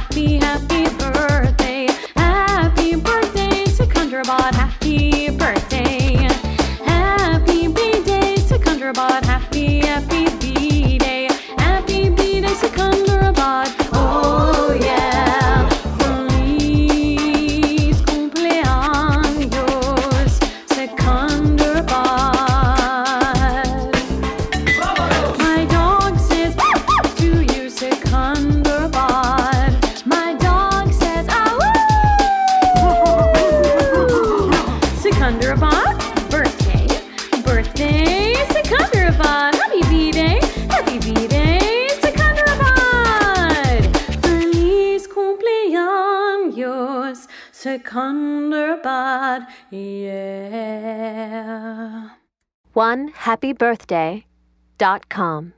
happy, happy birthday. Happy birthday, Secunderabad. Happy birthday. Happy B-Day, Secunderabad. Happy, happy B-Day. Happy B-Day, Secunderabad. Oh yeah. Feliz cumpleaños, Secunderabad. My dog says to you, Secunderabad. My dog says, Secunderabad, birthday, birthday, Secunderabad. Happy B-Day, happy B-Day, Secunderabad. Feliz cumpleaños, Secunderabad, yeah. OneHappyBirthday.com